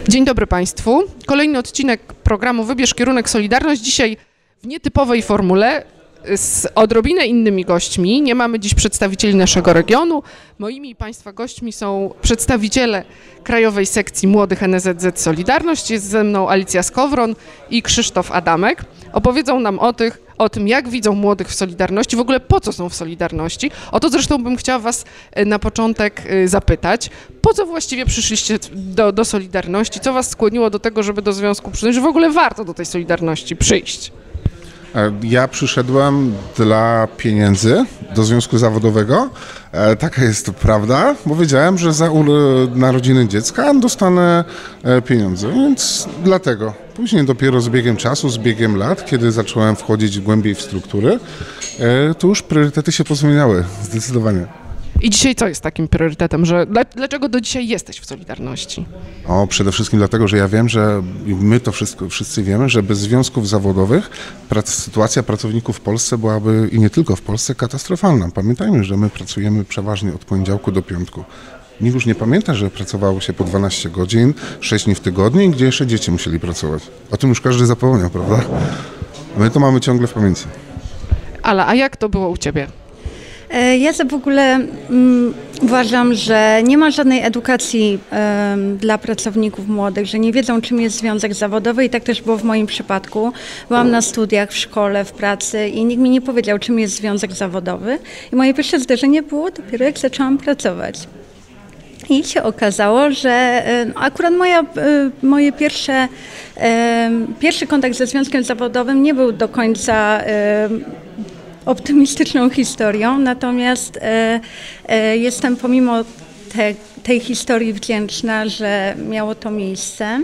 Dzień dobry Państwu. Kolejny odcinek programu Wybierz Kierunek Solidarność. Dzisiaj w nietypowej formule z odrobinę innymi gośćmi. Nie mamy dziś przedstawicieli naszego regionu. Moimi i Państwa gośćmi są przedstawiciele Krajowej Sekcji Młodych NSZZ Solidarność. Jest ze mną Alicja Skowron i Krzysztof Adamek. Opowiedzą nam o tym, jak widzą młodych w Solidarności, w ogóle po co są w Solidarności. O to zresztą bym chciała Was na początek zapytać. Po co właściwie przyszliście do Solidarności? Co Was skłoniło do tego, żeby do związku przyjść, że w ogóle warto do tej Solidarności przyjść? Ja przyszedłem dla pieniędzy do związku zawodowego. Taka jest prawda, bo wiedziałem, że za narodziny dziecka dostanę pieniądze, więc dlatego. Później dopiero z biegiem czasu, z biegiem lat, kiedy zacząłem wchodzić głębiej w struktury, to już priorytety się pozmieniały, zdecydowanie. I dzisiaj co jest takim priorytetem? Dlaczego do dzisiaj jesteś w Solidarności? Przede wszystkim dlatego, że ja wiem, że my to wszyscy wiemy, że bez związków zawodowych sytuacja pracowników w Polsce byłaby, i nie tylko w Polsce, katastrofalna. Pamiętajmy, że my pracujemy przeważnie od poniedziałku do piątku. Nikt już nie pamięta, że pracowało się po 12 godzin, 6 dni w tygodniu i gdzie jeszcze dzieci musieli pracować. O tym już każdy zapomniał, prawda? My to mamy ciągle w pamięci. Ala, a jak to było u Ciebie? Ja w ogóle uważam, że nie ma żadnej edukacji dla pracowników młodych, że nie wiedzą, czym jest związek zawodowy i tak też było w moim przypadku. Byłam na studiach, w szkole, w pracy i nikt mi nie powiedział, czym jest związek zawodowy i moje pierwsze zderzenie było dopiero jak zaczęłam pracować. I się okazało, że akurat moje pierwszy kontakt ze związkiem zawodowym nie był do końca optymistyczną historią, natomiast jestem pomimo tej historii wdzięczna, że miało to miejsce,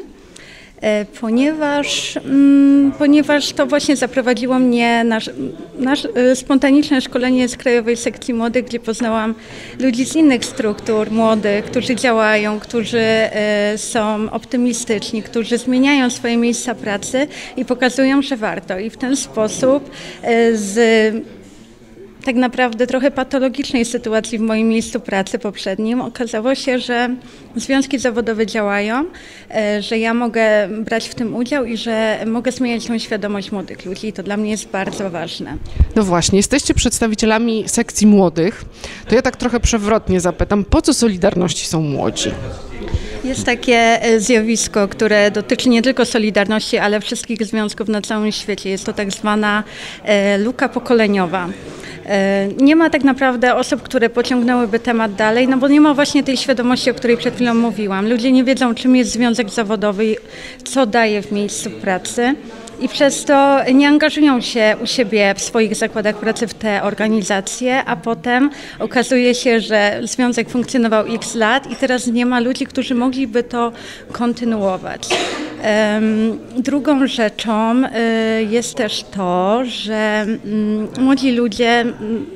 ponieważ to właśnie zaprowadziło mnie na spontaniczne szkolenie z Krajowej Sekcji Młodych, gdzie poznałam ludzi z innych struktur młodych, którzy działają, którzy są optymistyczni, którzy zmieniają swoje miejsca pracy i pokazują, że warto. I w ten sposób z tak naprawdę trochę patologicznej sytuacji w moim miejscu pracy poprzednim okazało się, że związki zawodowe działają, że ja mogę brać w tym udział i że mogę zmieniać tą świadomość młodych ludzi i to dla mnie jest bardzo ważne. No właśnie, jesteście przedstawicielami sekcji młodych, to ja tak trochę przewrotnie zapytam, po co Solidarności są młodzi? Jest takie zjawisko, które dotyczy nie tylko Solidarności, ale wszystkich związków na całym świecie. Jest to tak zwana luka pokoleniowa. Nie ma tak naprawdę osób, które pociągnęłyby temat dalej, no bo nie ma właśnie tej świadomości, o której przed chwilą mówiłam. Ludzie nie wiedzą, czym jest związek zawodowy, co daje w miejscu pracy i przez to nie angażują się u siebie w swoich zakładach pracy w te organizacje, a potem okazuje się, że związek funkcjonował x lat i teraz nie ma ludzi, którzy mogliby to kontynuować. Drugą rzeczą jest też to, że młodzi ludzie,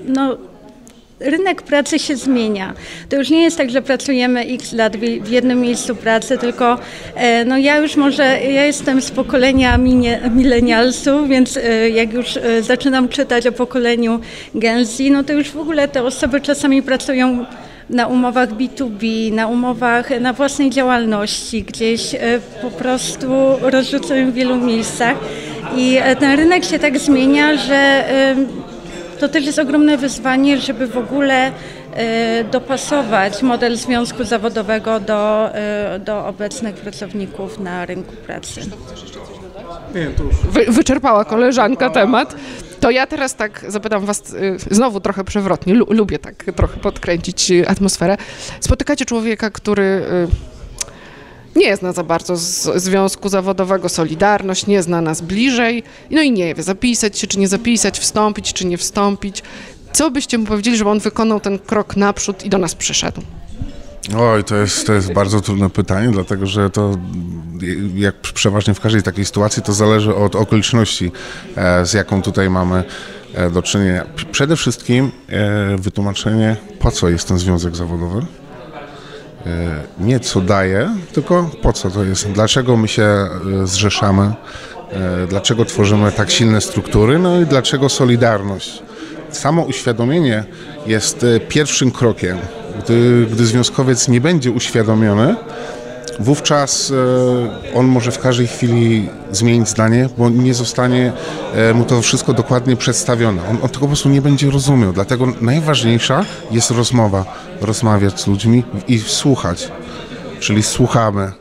rynek pracy się zmienia. To już nie jest tak, że pracujemy x lat w jednym miejscu pracy, tylko ja jestem z pokolenia milenialsów, więc jak już zaczynam czytać o pokoleniu Gen Z, no to już w ogóle te osoby czasami pracują na umowach B2B, na umowach na własnej działalności, gdzieś po prostu rozrzucają w wielu miejscach i ten rynek się tak zmienia, że to też jest ogromne wyzwanie, żeby w ogóle dopasować model związku zawodowego do obecnych pracowników na rynku pracy. Nie, to już. Wyczerpała koleżanka temat. To ja teraz tak zapytam Was znowu trochę przewrotnie, lubię tak trochę podkręcić atmosferę. Spotykacie człowieka, który nie zna za bardzo związku zawodowego, Solidarność, nie zna nas bliżej, no i nie wie, zapisać się czy nie zapisać, wstąpić czy nie wstąpić. Co byście mu powiedzieli, żeby on wykonał ten krok naprzód i do nas przyszedł? Oj, to jest bardzo trudne pytanie, dlatego że to, jak przeważnie w każdej takiej sytuacji, to zależy od okoliczności, z jaką tutaj mamy do czynienia. Przede wszystkim wytłumaczenie, po co jest ten związek zawodowy. Nie co daje, tylko po co to jest, dlaczego my się zrzeszamy, dlaczego tworzymy tak silne struktury, no i dlaczego Solidarność. Samo uświadomienie jest pierwszym krokiem. Gdy związkowiec nie będzie uświadomiony, wówczas on może w każdej chwili zmienić zdanie, bo nie zostanie mu to wszystko dokładnie przedstawione. On tego po prostu nie będzie rozumiał, dlatego najważniejsza jest rozmowa, rozmawiać z ludźmi i słuchać, czyli słuchamy.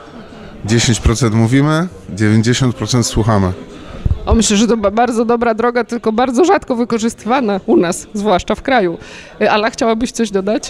10% mówimy, 90% słuchamy. Myślę, że to bardzo dobra droga, tylko bardzo rzadko wykorzystywana u nas, zwłaszcza w kraju. Ala, chciałabyś coś dodać?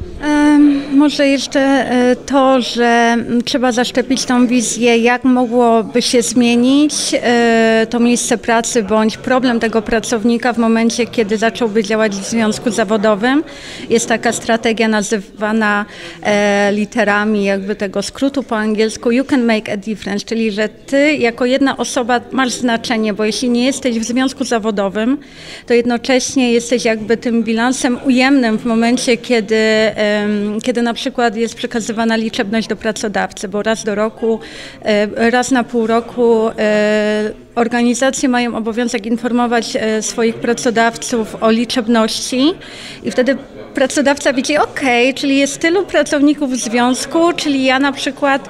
Może jeszcze to, że trzeba zaszczepić tą wizję, jak mogłoby się zmienić to miejsce pracy bądź problem tego pracownika w momencie, kiedy zacząłby działać w związku zawodowym. Jest taka strategia nazywana literami jakby tego skrótu po angielsku "you can make a difference", czyli że ty jako jedna osoba masz znaczenie, bo jeśli nie jesteś w związku zawodowym, to jednocześnie jesteś jakby tym bilansem ujemnym w momencie, kiedy na przykład jest przekazywana liczebność do pracodawcy, bo raz do roku, raz na pół roku organizacje mają obowiązek informować swoich pracodawców o liczebności i wtedy pracodawca widzi, czyli jest tylu pracowników w związku, czyli ja na przykład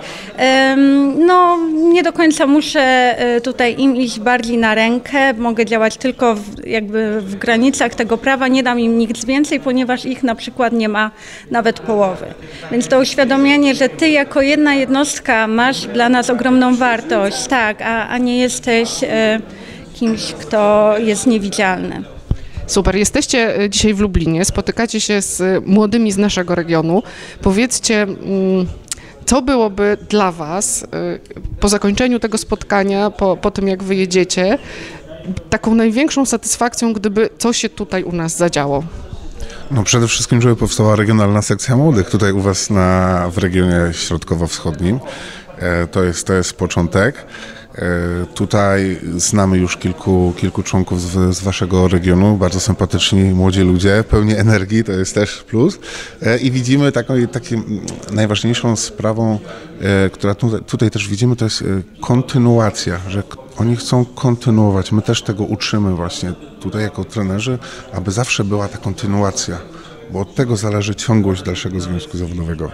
nie do końca muszę tutaj im iść bardziej na rękę, mogę działać tylko w granicach tego prawa, nie dam im nic więcej, ponieważ ich na przykład nie ma nawet połowy. Więc to uświadomienie, że ty jako jedna jednostka masz dla nas ogromną wartość, tak, a nie jesteś kimś, kto jest niewidzialny. Super, jesteście dzisiaj w Lublinie, spotykacie się z młodymi z naszego regionu. Powiedzcie, co byłoby dla was po zakończeniu tego spotkania, po tym jak wyjedziecie, taką największą satysfakcją, gdyby coś się tutaj u nas zadziało? No przede wszystkim, żeby powstała regionalna sekcja młodych tutaj u was w regionie środkowo-wschodnim. To jest początek. Tutaj znamy już kilku członków z waszego regionu, bardzo sympatyczni młodzi ludzie, pełni energii, to jest też plus. I widzimy taką najważniejszą sprawą, która tutaj też widzimy, to jest kontynuacja, że oni chcą kontynuować. My też tego uczymy właśnie tutaj jako trenerzy, aby zawsze była ta kontynuacja, bo od tego zależy ciągłość dalszego związku zawodowego.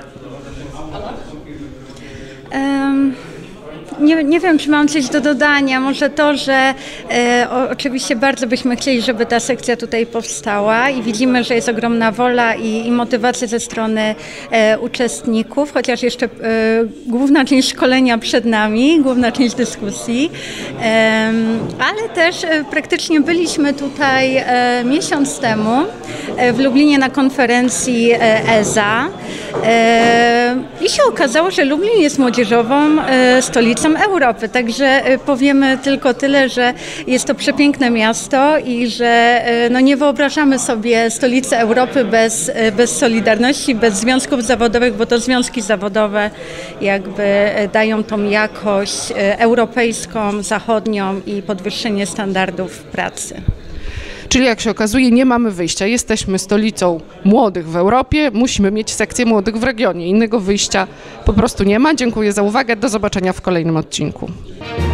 Nie wiem, czy mam coś do dodania. Może to, że oczywiście bardzo byśmy chcieli, żeby ta sekcja tutaj powstała i widzimy, że jest ogromna wola i motywacja ze strony uczestników, chociaż jeszcze główna część szkolenia przed nami, główna część dyskusji, ale też praktycznie byliśmy tutaj miesiąc temu w Lublinie na konferencji EZA i się okazało, że Lublin jest młodzieżową stolicą Europy, także powiemy tylko tyle, że jest to przepiękne miasto i że nie wyobrażamy sobie stolicy Europy bez solidarności, bez związków zawodowych, bo to związki zawodowe jakby dają tą jakość europejską, zachodnią i podwyższenie standardów pracy. Czyli jak się okazuje, nie mamy wyjścia. Jesteśmy stolicą młodych w Europie, musimy mieć sekcję młodych w regionie. Innego wyjścia po prostu nie ma. Dziękuję za uwagę. Do zobaczenia w kolejnym odcinku.